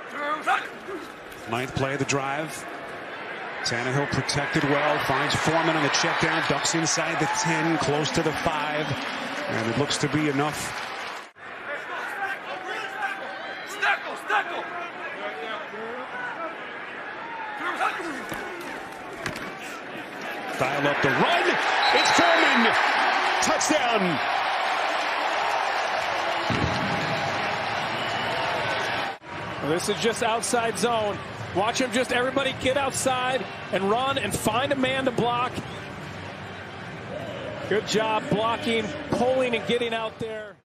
Ninth play of the drive. Tannehill protected well, finds Foreman on the check down, ducks inside the 10, close to the 5, and it looks to be enough. Dial up the run. It's Foreman. Touchdown. Well, this is just outside zone. Watch him, just everybody get outside and run and find a man to block. Good job blocking, pulling, and getting out there.